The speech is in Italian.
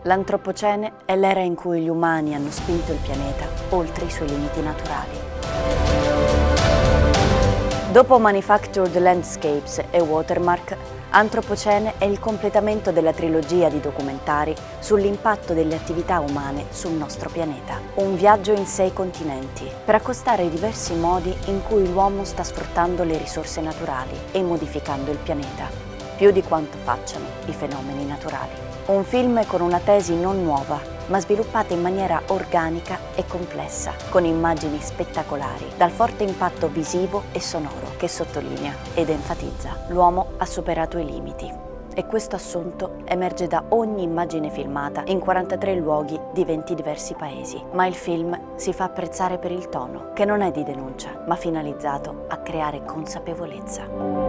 L'Antropocene è l'era in cui gli umani hanno spinto il pianeta oltre i suoi limiti naturali. Dopo Manufactured Landscapes e Watermark, Antropocene è il completamento della trilogia di documentari sull'impatto delle attività umane sul nostro pianeta. Un viaggio in 6 continenti per accostare i diversi modi in cui l'uomo sta sfruttando le risorse naturali e modificando il pianeta, più di quanto facciano i fenomeni naturali. Un film con una tesi non nuova, ma sviluppata in maniera organica e complessa, con immagini spettacolari, dal forte impatto visivo e sonoro che sottolinea ed enfatizza: l'uomo ha superato i limiti. E questo assunto emerge da ogni immagine filmata in 43 luoghi di 20 diversi paesi. Ma il film si fa apprezzare per il tono, che non è di denuncia, ma finalizzato a creare consapevolezza.